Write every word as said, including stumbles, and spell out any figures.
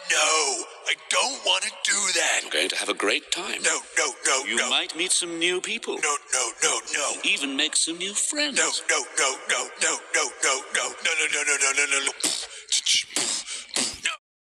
No, I don't want to do that. You're going to have a great time. No, no, no, You no. might meet some new people. No, no, no, no. Even make some new friends. No, no, no, no, no, no,